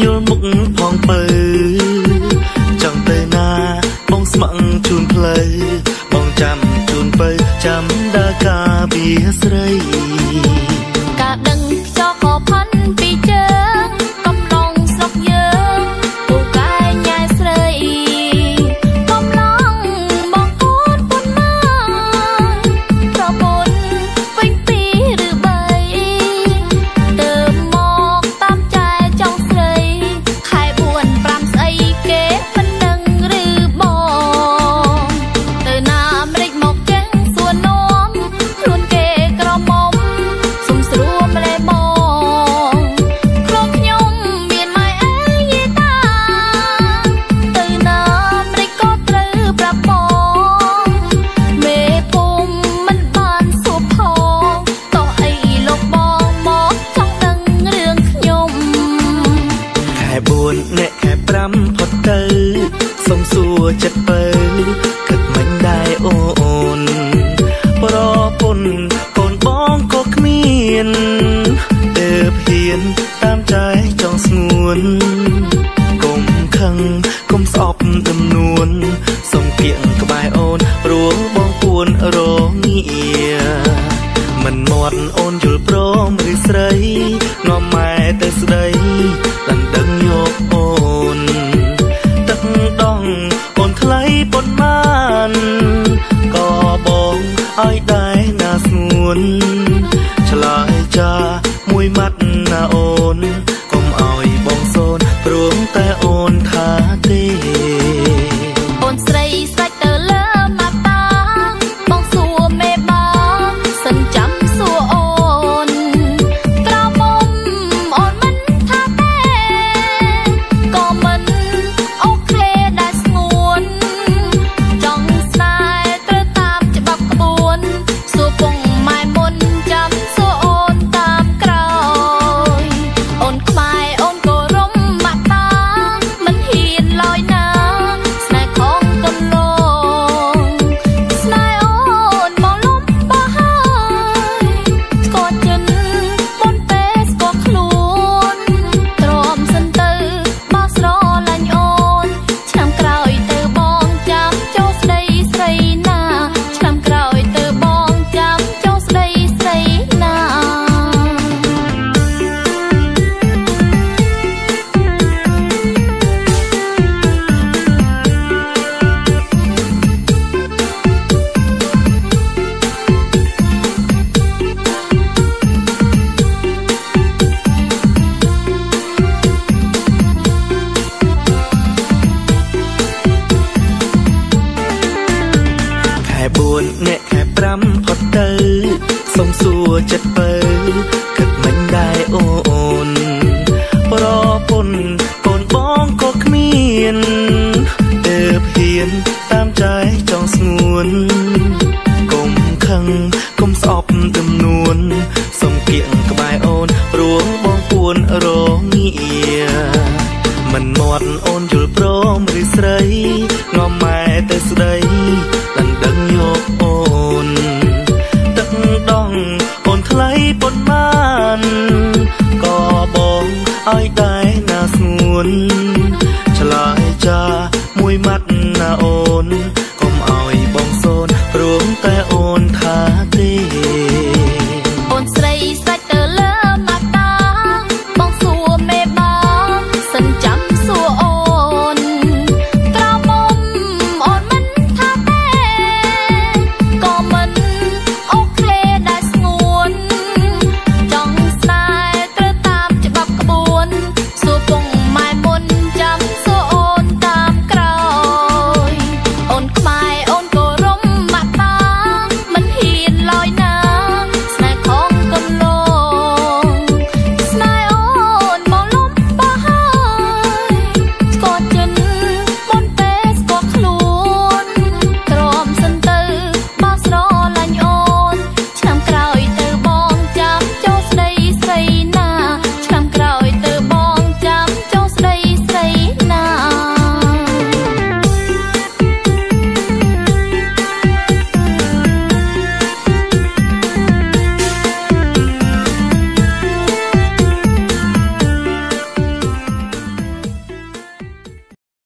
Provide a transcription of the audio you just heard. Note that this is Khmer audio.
យល់មុខផងពើចង់ទៅណាបងស្ម័គ្រជូនផ្លូវបងចាំជូនពើចាំដើរការពីស្រីការដឹងខ្យល់ក៏ផាន់ពីជើងកំឡុងស្រុកយើងពូកែញ៉ែស្រីកំឡុងបងកូនពុនមកប្រពន្ធវិញពីឬបីទៅមកតាមចែចង់ស្រីខែ4 5ស្អីគេមិនដឹងឬបងទៅណាអាមេរិកមកចេះសួរនាំខ្លួនគេក្រមុំសុំស្រួលម្លេះបងខ្លួនខ្ញុំមានម៉ែអើយយេតាទៅណាអាមេរិកក៏ត្រូវប្រាប់បងមេភូមិមិនបានសួរផងតោះអីលោកបងមកចង់ដឹងរឿងខ្ញុំខែ4អ្នកខែ5ផុតទៅសុំសួរចិត្តពើគិតមិនដែរអូនប្រពន្ធកូនបងក៏គ្មានទើបហ៊ានតាមចែចង់ស្ងួនកុំខឹងកុំស្អប់ទំនួនសុំគៀងក្បែរអូនព្រោះបងពួនរងាមិនមាត់អូនយល់ព្រមឬស្រីនាំម៉ែទៅស្ដីដណ្ដឹងយកអូនទឹកដងអូនថ្លៃប៉ុន្មានក៏បងឲ្យដែរណាស្ងួនឆ្លើយចាមួយម៉ាត់ណាអូនកុំឲ្យបងសូនព្រមតែអូនថាទេអូនស្រីស្រេចទៅលើម៉ាតាបងសួរមេបងសិនចាំសួរអូនក្រមុំអូនមិនថាទេក៏មិនអូខេដែរស្ងួនចង់ស្នេហ៍ត្រូវតាមច្បាប់ក្បួនសួរពងម៉ែមុនចាំសួរអូនតាមក្រោយអូនខ្មែរអូនក៏រំម៉ាតាមិនហ៊ានឡើយណាស្នេហ៍ของកូនលងស្នេហ៍អូនមកលំបោះហើយស្គាល់ចិនមុនពេលស្គាល់ខ្លួនទ្រាំសិនទៅបោះស្រឡាញ់អូនឆ្នាំក្រោយទៅបងចាំចូលស្ដីស្រីណាឆ្នាំក្រោយទៅបងចាំចូលស្ដីស្រីណាខែ4អ្នកខែ5ផុតទៅសុំសួរចិត្តពើគិតមិនដែរអូនប្រពន្ធកូនបងក៏គ្មានទើបហ៊ានតាមចែចង់ស្ងួនកុំខឹងកុំស្អប់ទំនួនសុំគៀងក្បែរអូនព្រោះបងពួនរងាមិនមាត់អូនយ